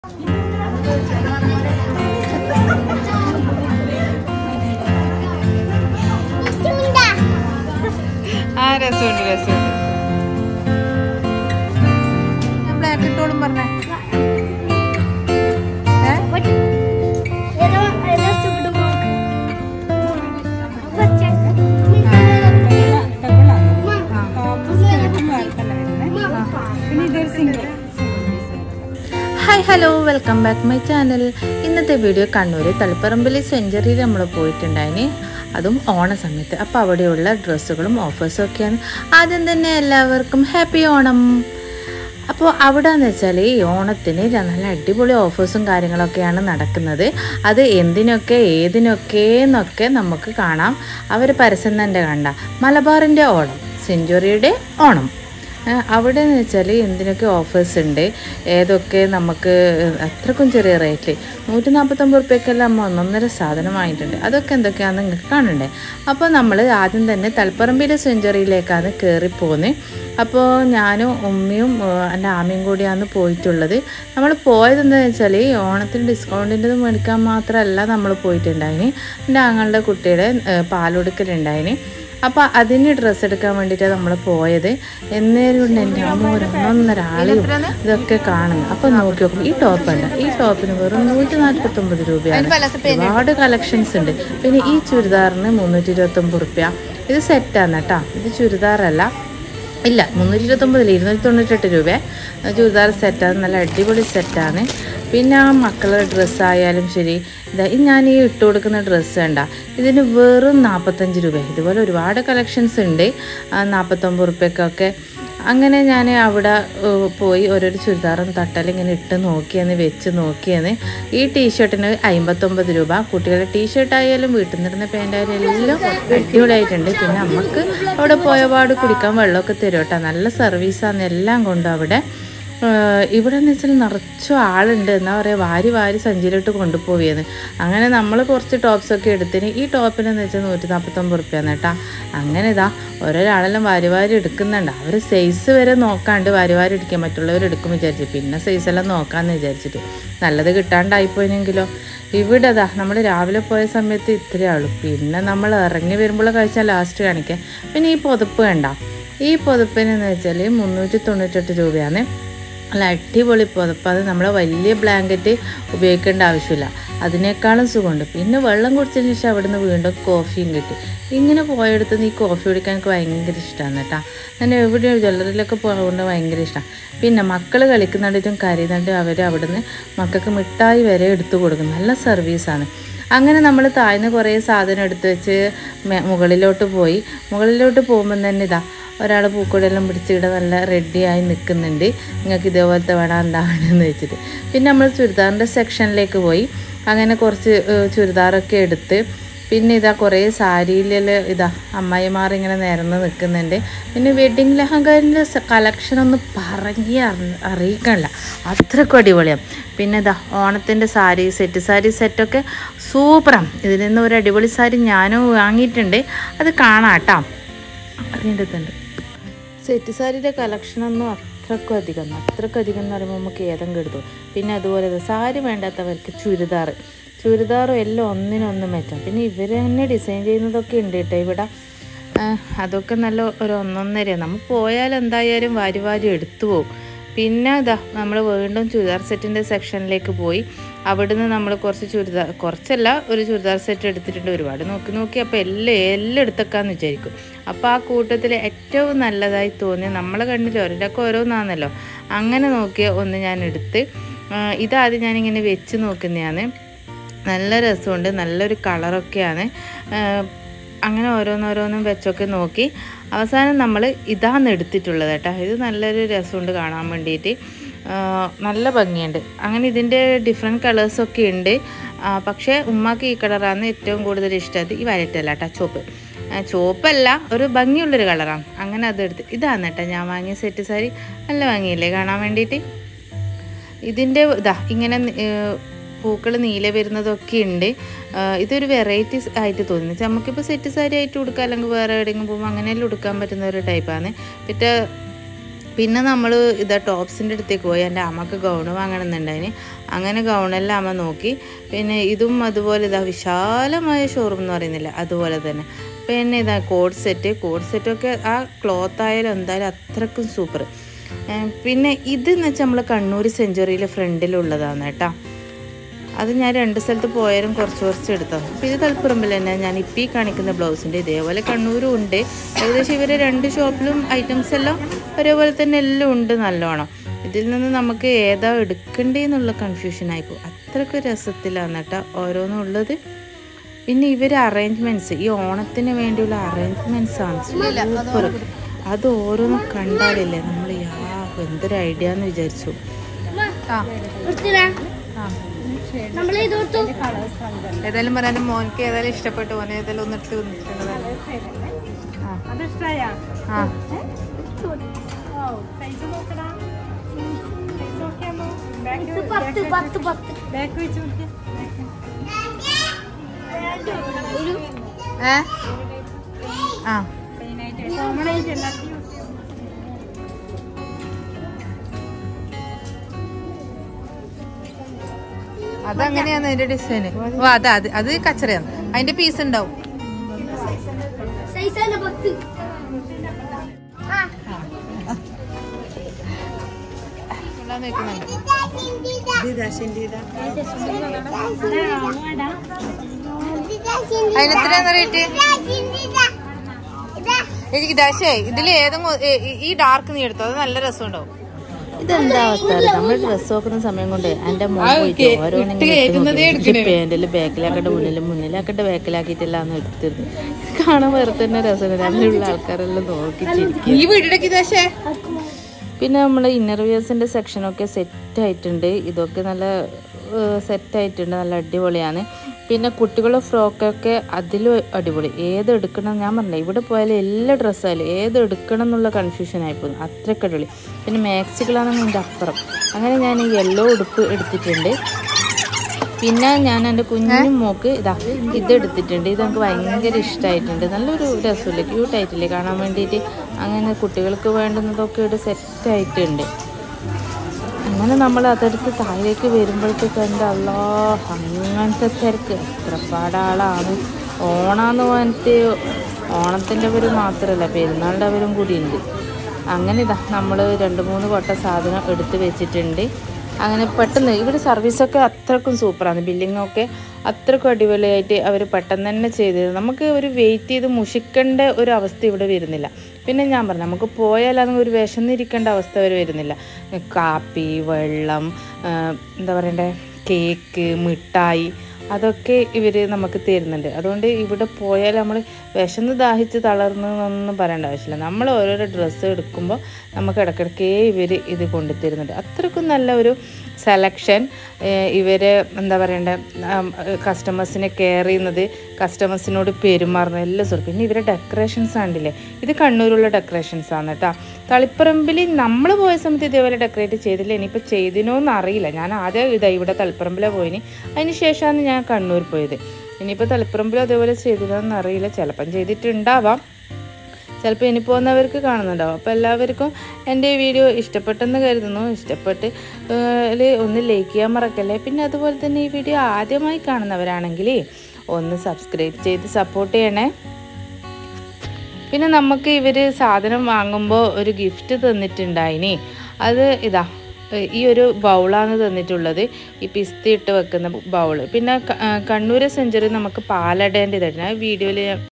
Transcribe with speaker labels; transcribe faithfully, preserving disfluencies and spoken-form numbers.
Speaker 1: ആ രസമുണ്ട് രസമുണ്ട് ഞാൻ ബ്ലാക്ക് ഇട്ടോളും പറഞ്ഞേ hi hello welcome back my channel. ഇന്നത്തെ വീഡിയോ കണ്ണൂർ തളിപ്പറമ്പിൽ സെഞ്ചുറിയിൽ നമ്മൾ പോയിട്ടുണ്ടായിന്, അതും ഓണ സമയത്ത്. അപ്പോൾ അവിടെയുള്ള ഡ്രസ്സുകളും ഓഫേഴ്സും ഒക്കെയാണ്. ആദ്യം തന്നെ എല്ലാവർക്കും ഹാപ്പി ഓണം. അപ്പോൾ അവിടെ എന്ന് വെച്ചാൽ ഈ ഓണത്തിന് നല്ല അടിപൊളി ഓഫേഴ്സും കാര്യങ്ങളൊക്കെയാണ് നടക്കുന്നത്. അത് എന്തിനൊക്കെ ഏതിനൊക്കെ എന്നൊക്കെ നമുക്ക് കാണാം. അവർ പരസ്യം തന്നെ കണ്ട മലബാറിൻ്റെ ഓണം, സെഞ്ചുറിയുടെ ഓണം. അവിടെ എന്ന് വെച്ചാൽ എന്തിനൊക്കെ ഓഫേഴ്സ് ഉണ്ട്, ഏതൊക്കെ നമുക്ക് അത്രക്കും ചെറിയ റേറ്റിൽ നൂറ്റി നാൽപ്പത്തൊമ്പത് റുപ്യക്കെല്ലാം നമ്മൾ ഒന്നൊന്നര സാധനം വാങ്ങിയിട്ടുണ്ട്. അതൊക്കെ എന്തൊക്കെയാണെന്ന് നിങ്ങൾക്ക് കാണണ്ടേ. അപ്പോൾ നമ്മൾ ആദ്യം തന്നെ തളിപ്പറമ്പിലെ സെഞ്ചുറിയിലേക്കാണ് കയറിപ്പോകുന്നത്. അപ്പോൾ ഞാനും ഉമ്മയും എൻ്റെ ആമയും കൂടിയാണ് പോയിട്ടുള്ളത്. നമ്മൾ പോയത് എന്താണെന്ന് വെച്ചാൽ ഓണത്തിന് ഡിസ്കൗണ്ടിൻ്റെ മേടിക്കാൻ മാത്രമല്ല നമ്മൾ പോയിട്ടുണ്ടായിന്. എൻ്റെ ആങ്ങളുടെ കുട്ടിയുടെ പാലൊടുക്കലുണ്ടായിന്. അപ്പോൾ അതിന് ഡ്രസ്സ് എടുക്കാൻ വേണ്ടിയിട്ടാണ് നമ്മൾ പോയത്. എന്നേരം കൊണ്ട് എൻ്റെ അമ്മ ഒന്നൊന്നര ആളെയും ഇതൊക്കെ കാണുന്നു. അപ്പോൾ നോക്കി നോക്കും, ഈ ടോപ്പ് ഉണ്ട്, ഈ ടോപ്പിന് വെറും നൂറ്റി നാൽപ്പത്തൊമ്പത് രൂപയാണ്. ഒരുപാട് കളക്ഷൻസ് ഉണ്ട്. പിന്നെ ഈ ചുരിദാറിന് മുന്നൂറ്റി ഇരുപത്തൊമ്പത് റുപ്യ. ഇത് സെറ്റാണ് കേട്ടോ, ഇത് ചുരിദാറല്ല. ഇല്ല, മുന്നൂറ്റി ഇരുപത്തൊമ്പതില്ല, ഇരുന്നൂറ്റി തൊണ്ണൂറ്റെട്ട് രൂപ ചുരിദാർ സെറ്റാണ്. നല്ല അടിപൊളി സെറ്റാണ്. പിന്നെ ആ മക്കളുടെ ഡ്രസ്സായാലും ശരി, ഇതാ ഞാൻ ഈ ഇട്ട് കൊടുക്കുന്ന ഡ്രസ്സ് കണ്ട, ഇതിന് വെറും നാൽപ്പത്തഞ്ച് രൂപ. ഇതുപോലെ ഒരുപാട് കളക്ഷൻസ് ഉണ്ട് നാൽപ്പത്തൊമ്പത് റുപ്യക്കൊക്കെ. അങ്ങനെ ഞാൻ അവിടെ പോയി ഓരോരോ ചുരിദാറും തട്ടലും ഇങ്ങനെ ഇട്ട് നോക്കിയെന്ന് വെച്ച് നോക്കിയെന്ന്. ഈ ടീഷർട്ടിന് അമ്പത്തൊമ്പത് രൂപ. കുട്ടികളുടെ ടീഷർട്ടായാലും വീട്ടിൽ നിന്നിരുന്ന പാൻറ്റായാലും എല്ലാം അടിപൊളിയായിട്ടുണ്ട്. പിന്നെ നമുക്ക് അവിടെ പോയപാട് കുടിക്കാൻ വെള്ളമൊക്കെ തരും കേട്ടോ. നല്ല സർവീസാണ് എല്ലാം കൊണ്ടും അവിടെ. ഇവിടെ എന്ന് വെച്ചാൽ നിറച്ചും ആളുണ്ട്, എന്താ പറയുക, വാരി വാരി സഞ്ചിയിലിട്ട് കൊണ്ടുപോവുകയാണ്. അങ്ങനെ നമ്മൾ കുറച്ച് ടോപ്സൊക്കെ എടുത്തിന്. ഈ ടോപ്പിനെന്ന് വെച്ചാൽ നൂറ്റി നാൽപ്പത്തൊമ്പത് റുപ്യാണ് കേട്ടോ. അങ്ങനെ ഇതാ ഓരോരാളെല്ലാം വാരി വാരി എടുക്കുന്നുണ്ട്. അവർ സൈസ് വരെ നോക്കാണ്ട് വാരി വാരി എടുക്കാൻ മറ്റുള്ളവർ എടുക്കും വിചാരിച്ചു. പിന്നെ സൈസെല്ലാം നോക്കാമെന്ന് വിചാരിച്ചിട്ട് നല്ലത് കിട്ടാണ്ടായിപ്പോയെങ്കിലോ. ഇവിടെ അതാ നമ്മൾ രാവിലെ പോയ സമയത്ത് ഇത്രയേ ഉള്ളൂ. പിന്നെ നമ്മൾ ഇറങ്ങി വരുമ്പോൾ കഴിച്ചാൽ ലാസ്റ്റ് കാണിക്കാം. പിന്നെ ഈ പുതപ്പ് കണ്ട, ഈ പുതപ്പിനെന്ന് വെച്ചാൽ മുന്നൂറ്റി തൊണ്ണൂറ്റെട്ട് രൂപയാണ്. നല്ല അടിപൊളി പുതപ്പ്. അത് നമ്മൾ വലിയ ബ്ലാങ്കറ്റ് ഉപയോഗിക്കേണ്ട ആവശ്യമില്ല, അതിനേക്കാളും സുഖമുണ്ട്. പിന്നെ വെള്ളം കുടിച്ചതിന് ശേഷം അവിടെ നിന്ന് വീണ്ടും കോഫിയും കിട്ടി. ഇങ്ങനെ പോയെടുത്ത് ഈ കോഫി കുടിക്കാൻ എനിക്ക് ഭയങ്കര ഇഷ്ടമാണ് കേട്ടോ. ഞാൻ എവിടെയോ ജ്വല്ലറിയിലൊക്കെ പോകുന്നത് ഭയങ്കര ഇഷ്ടമാണ്. പിന്നെ മക്കൾ കളിക്കുന്നുണ്ടും കരയുന്നുണ്ട്, അവർ അവിടെ നിന്ന് മക്കൾക്ക് മിഠായി വരെ എടുത്തു കൊടുക്കും. നല്ല സർവീസാണ്. അങ്ങനെ നമ്മൾ താഴ്ന്ന് കുറേ സാധനം എടുത്ത് വെച്ച് മുകളിലോട്ട് പോയി. മുകളിലോട്ട് പോകുമ്പം തന്നെ ഇതാ ഒരാൾ പൂക്കൂടെല്ലാം പിടിച്ചിട്ട് നല്ല റെഡിയായി നിൽക്കുന്നുണ്ട്. നിങ്ങൾക്ക് ഇതേപോലത്തെ വേണം എന്താണെന്ന് വെച്ചിട്ട്. പിന്നെ നമ്മൾ ചുരിദാറിൻ്റെ സെക്ഷനിലേക്ക് പോയി. അങ്ങനെ കുറച്ച് ചുരിദാറൊക്കെ എടുത്ത് പിന്നെ ഇതാ കുറേ സാരിയിലെല്ലാം ഇതാ അമ്മായിമാർ ഇങ്ങനെ നിരന്ന് നിൽക്കുന്നുണ്ട്. പിന്നെ വെഡ്ഡിങ് ലെഹങ്കൻ്റെ കളക്ഷനൊന്നും പറഞ്ഞ് അറിയിക്കണില്ല, അത്രയ്ക്കും അടിപൊളിയാണ്. പിന്നെ ഇതാ ഓണത്തിൻ്റെ സാരി സെറ്റ്, സാരി സെറ്റൊക്കെ സൂപ്പറാണ്. ഇതിൽ നിന്ന് ഒരു അടിപൊളി സാരി ഞാനും വാങ്ങിയിട്ടുണ്ട്, അത് കാണാം കേട്ടോ. അതിൻ്റെ അടുത്തുണ്ട് സെറ്റ് സാരിയുടെ കളക്ഷനൊന്നും അത്രക്കും അധികം അത്രക്കും അധികം എന്ന് പറയുമ്പോൾ നമുക്ക് ഏതെങ്കിലും എടുത്തു. പിന്നെ അതുപോലെ സാരി വേണ്ടാത്തവർക്ക് ചുരിദാർ ചുരിദാറും എല്ലാം ഒന്നിനൊന്നും മെച്ചം. പിന്നെ ഇവർ തന്നെ ഡിസൈൻ ചെയ്യുന്നതൊക്കെ ഉണ്ട് കേട്ടോ ഇവിടെ. അതൊക്കെ നല്ല ഒരു ഒന്നൊന്നരയാണ്. നമ്മൾ പോയാൽ എന്തായാലും വാരി വാരി എടുത്തു പോകും. പിന്നെ ഇതാ നമ്മൾ വീണ്ടും ചുരിദാർ സെറ്റിൻ്റെ സെക്ഷനിലേക്ക് പോയി. അവിടുന്ന് നമ്മൾ കുറച്ച് ചുരിദാർ, കുറച്ചല്ല ഒരു ചുരിദാർ സെറ്റ് എടുത്തിട്ടുണ്ട്. ഒരുപാട് നോക്കി നോക്കി അപ്പോൾ എല്ലാം എല്ലാം എടുത്തേക്കാന്ന് വിചാരിക്കും. അപ്പോൾ ആ കൂട്ടത്തിൽ ഏറ്റവും നല്ലതായി തോന്നി നമ്മളെ കണ്ണിൽ ഒരിടക്ക് ഓരോന്നാണല്ലോ, അങ്ങനെ നോക്കിയ ഒന്ന് ഞാൻ എടുത്ത്. ഇതാദ്യം ഞാനിങ്ങനെ വെച്ച് നോക്കുന്നതാണ്. നല്ല രസമുണ്ട്, നല്ലൊരു കളറൊക്കെയാണ്. അങ്ങനെ ഓരോന്നോരോന്നും വെച്ചൊക്കെ നോക്കി അവസാനം നമ്മൾ ഇതാണ് എടുത്തിട്ടുള്ളത് കേട്ടോ. ഇത് നല്ലൊരു രസമുണ്ട് കാണാൻ വേണ്ടിയിട്ട്, നല്ല ഭംഗിയുണ്ട്. അങ്ങനെ ഇതിൻ്റെ ഡിഫറെൻറ്റ് കളേഴ്സൊക്കെ ഉണ്ട്. പക്ഷേ ഉമ്മാക്ക് ഈ കളറാണ് ഏറ്റവും കൂടുതൽ ഇഷ്ടം. ഈ വയലറ്റല്ല കേട്ടോ, ചുവപ്പ്. ചുവപ്പല്ല, ഒരു ഭംഗിയുള്ളൊരു കളറാണ്. അങ്ങനെ അതെടുത്ത് ഇതാണ് കേട്ടോ ഞാൻ വാങ്ങിയ സെറ്റ് സാരി. നല്ല ഭംഗിയില്ലേ കാണാൻ വേണ്ടിയിട്ട്. ഇതിൻ്റെ ഇതാ ഇങ്ങനെ പൂക്കൾ നീല വരുന്നതൊക്കെ ഉണ്ട്. ഇതൊരു വെറൈറ്റീസ് ആയിട്ട് തോന്നുന്നു. നമുക്കിപ്പോൾ സെറ്റ് സാരി ആയിട്ട് ഉടുക്കാം, അല്ലെങ്കിൽ വേറെ എവിടെയെങ്കിലും പോകുമ്പോൾ അങ്ങനെയെല്ലാം ഉടുക്കാൻ പറ്റുന്ന ഒരു ടൈപ്പാണ്. പിന്നെ പിന്നെ നമ്മൾ ഇതാ ടോപ്സിൻ്റെ അടുത്തേക്ക് പോയി എൻ്റെ അമ്മക്ക് ഗൗണ് വാങ്ങണമെന്നുണ്ടായിന്. അങ്ങനെ ഗൗണെല്ലാം അമ്മ നോക്കി. പിന്നെ ഇതും അതുപോലെ ഇതാ വിശാലമായ ഷോറൂം എന്ന് പറയുന്നില്ല അതുപോലെ തന്നെ. പിന്നെ ഇതാ കോഡ് സെറ്റ് കോഡ് സെറ്റൊക്കെ ആ ക്ലോത്ത് ആയാലും എന്തായാലും അത്രക്കും സൂപ്പർ. പിന്നെ ഇതെന്ന് വെച്ചാൽ നമ്മൾ കണ്ണൂർ സെഞ്ച്വറിയിലെ ഫ്രണ്ടിലുള്ളതാണ് കേട്ടോ. അത് ഞാൻ രണ്ട് സ്ഥലത്ത് പോയാലും കുറച്ച് കുറച്ച് എടുത്തതാണ്. അപ്പോൾ ഇത് തളിപ്പറമ്പിൽ തന്നെ ഞാൻ ഇപ്പോൾ ഈ കാണിക്കുന്ന ബ്ലൗസിൻ്റെ ഇതേപോലെ കണ്ണൂരും ഉണ്ട്. ഏകദേശം ഇവരെ രണ്ട് ഷോപ്പിലും ഐറ്റംസ് എല്ലാം ഒരേപോലെ തന്നെ എല്ലാം ഉണ്ട് നല്ലോണം. ഇതിൽ നിന്ന് നമുക്ക് ഏതാ എടുക്കേണ്ടതെന്നുള്ള കൺഫ്യൂഷനായിപ്പോൾ. അത്രയ്ക്ക് രസത്തിലാണ് കേട്ടോ ഓരോന്നും ഉള്ളത്. പിന്നെ ഇവർ അറേഞ്ച്മെൻറ്റ്സ് ഈ ഓണത്തിന് വേണ്ടിയുള്ള അറേഞ്ച്മെൻറ്റ്സാണ് സൂപ്പർ. അത് ഓരോന്നും കണ്ടാലില്ലേ നമ്മൾ യാ എന്തൊരു ഐഡിയ എന്ന് വിചാരിച്ചു. ഏതായാലും പറയാൻ മോനക്ക് ഏതായാലും ഇഷ്ടപ്പെട്ടു. മോനെ ഏതായാലും ഒന്ന് ഇട്ട് വന്നിട്ടുണ്ട്. ആ അതങ്ങനെയാണ് അതിന്റെ ഡിസൈന്. ഓ അതെ അത് അത് കച്ചറയാണ്. അതിന്റെ പീസ് ഉണ്ടാവും. അതിനെത്രയാന്ന് റേറ്റ്? എനിക്ക് ദാശേ ഇതില് ഏതും ഈ ഡാർക്ക് നീ എടുത്തോ, അത് നല്ല രസം ഉണ്ടാവും. ഇതെന്താ അവസ്ഥ? നമ്മൾ ഡ്രസ്സ് നോക്കുന്ന സമയം കൊണ്ട് എൻ്റെ മോൻ പോയിട്ട് ഓരോന്നിങ്ങനെ പാൻറ്റിൽ ബാക്കിലാക്കട്ടെ മുന്നിലും മുന്നിലാക്കട്ടെ ബാക്കിലാക്കിയിട്ടില്ലാന്ന് എടുത്തിരുന്നു. കാണാൻ വേറെ തന്നെ രസമാണ്. അതിലുള്ള ആൾക്കാരെല്ലാം നോക്കി ചിരിക്കും. പിന്നെ നമ്മൾ ഇന്നർവിയേഴ്സിൻ്റെ സെക്ഷനൊക്കെ സെറ്റായിട്ടുണ്ട്. ഇതൊക്കെ നല്ല സെറ്റായിട്ടുണ്ട്, നല്ല അടിപൊളിയാണ്. പിന്നെ കുട്ടികളുടെ ഫ്രോക്കൊക്കെ അതിലും അടിപൊളി. ഏത് എടുക്കണം ഞാൻ പറഞ്ഞില്ല, ഇവിടെ പോയാലും എല്ലാ ഡ്രസ്സായാലും ഏത് എടുക്കണം എന്നുള്ള കൺഫ്യൂഷനായിപ്പോകും. അത്രയ്ക്ക് അടിപൊളി. പിന്നെ മാക്സികളാണെന്ന് എൻ്റെ അപ്പുറം. അങ്ങനെ ഞാൻ ഈ യെല്ലോ ഉടുപ്പ് എടുത്തിട്ടുണ്ട്. പിന്നെ ഞാൻ എൻ്റെ കുഞ്ഞു മോക്ക് ഇതാ ഇതെടുത്തിട്ടുണ്ട്. ഇത് നമുക്ക് ഭയങ്കര ഇഷ്ടമായിട്ടുണ്ട്. നല്ലൊരു രസമില്ലേ, ക്യൂട്ടായിട്ടില്ലേ കാണാൻ വേണ്ടിയിട്ട്. അങ്ങനെ കുട്ടികൾക്ക് വേണ്ടുന്നതൊക്കെ ഇവിടെ സെറ്റായിട്ടുണ്ട്. അങ്ങനെ നമ്മൾ അതെടുത്ത് താഴേക്ക് വരുമ്പോഴത്തേക്ക് എൻ്റെ അല്ലാ അങ്ങനത്തെ തിരക്ക് എത്ര പാടാളാണ്. ഓണമെന്ന് പറഞ്ഞിട്ട് ഓണത്തിൻ്റെ അവർ മാത്രമല്ല പെരുന്നാളിൻ്റെ അവരും കൂടി ഉണ്ട്. അങ്ങനെ ഇതാ നമ്മൾ രണ്ട് മൂന്ന് കൊട്ട സാധനം എടുത്ത് വെച്ചിട്ടുണ്ട്. അങ്ങനെ പെട്ടെന്ന് ഇവിടെ സർവീസൊക്കെ അത്രക്കും സൂപ്പറാണ്. ബില്ലിങ്ങൊക്കെ അത്രക്കും അടിപൊളിയായിട്ട് അവർ പെട്ടെന്ന് തന്നെ ചെയ്തത്. നമുക്ക് ഒരു വെയിറ്റ് ചെയ്ത് മുഷിക്കേണ്ട ഒരു അവസ്ഥ ഇവിടെ വരുന്നില്ല. പിന്നെ ഞാൻ പറഞ്ഞു നമുക്ക് പോയാലാണെങ്കിൽ ഒരു വിശന്നിരിക്കേണ്ട അവസ്ഥ വരെ വരുന്നില്ല. കാപ്പി, വെള്ളം, എന്താ പറയണ്ടേ, കേക്ക്, മിഠായി അതൊക്കെ ഇവർ നമുക്ക് തരുന്നുണ്ട്. അതുകൊണ്ട് ഇവിടെ പോയാൽ നമ്മൾ വിശന്ന് ദാഹിച്ച് തളർന്നൊന്നും പറയേണ്ട ആവശ്യമില്ല. നമ്മൾ ഓരോരോ ഡ്രസ്സ് എടുക്കുമ്പോൾ നമുക്ക് ഇടയ്ക്കിടയ്ക്കേ ഇവർ ഇത് കൊണ്ടു തരുന്നുണ്ട്. അത്രക്കും നല്ല ഒരു സെലക്ഷൻ. ഇവർ എന്താ പറയണ്ടേ, കസ്റ്റമേഴ്സിനെ കെയർ ചെയ്യുന്നത്, കസ്റ്റമേഴ്സിനോട് പെരുമാറുന്നത് എല്ലാം സുഖം. പിന്നെ ഇവരെ ഡെക്കറേഷൻസ് കണ്ടില്ലേ, ഇത് കണ്ണൂരുള്ള ഡെക്കറേഷൻസ് ആണ് കേട്ടോ. തളിപ്പറമ്പിൽ നമ്മൾ പോയ സമയത്ത് ഇതേപോലെ ഡെക്കറേറ്റ് ചെയ്തില്ല. ഇനിയിപ്പോൾ ചെയ്തിനോന്ന് അറിയില്ല. ഞാൻ ആദ്യം ഇതാ ഇവിടെ തളിപ്പറമ്പിലാണ് പോയിന്, അതിന് ശേഷമാണ് ഞാൻ കണ്ണൂർ പോയത്. ഇനിയിപ്പോൾ തളിപ്പറമ്പിലും അതേപോലെ ചെയ്തിനോന്ന് അറിയില്ല. ചിലപ്പം ചെയ്തിട്ടുണ്ടാവാം, ചിലപ്പോൾ ഇനി പോകുന്നവർക്ക് കാണുന്നുണ്ടാവും. അപ്പോൾ എല്ലാവർക്കും എൻ്റെ ഈ വീഡിയോ ഇഷ്ടപ്പെട്ടെന്ന് കരുതുന്നു. ഇഷ്ടപ്പെട്ട് ഒന്ന് ലൈക്ക് ചെയ്യാൻ മറക്കല്ലേ. പിന്നെ അതുപോലെ തന്നെ ഈ വീഡിയോ ആദ്യമായി കാണുന്നവരാണെങ്കിൽ ഒന്ന് സബ്സ്ക്രൈബ് ചെയ്ത് സപ്പോർട്ട് ചെയ്യണേ. പിന്നെ നമുക്ക് ഇവർ സാധനം വാങ്ങുമ്പോൾ ഒരു ഗിഫ്റ്റ് തന്നിട്ടുണ്ടായിനി. അത് ഇതാ ഈ ഒരു ബൗളാണ് തന്നിട്ടുള്ളത്, ഈ പിസ്ത ഇട്ട് വെക്കുന്ന ബൗള്. പിന്നെ കണ്ണൂർ സെഞ്ച്വറി നമുക്ക് പാലടേൻ്റെ ഇതായിരുന്നു. ആ വീഡിയോയിൽ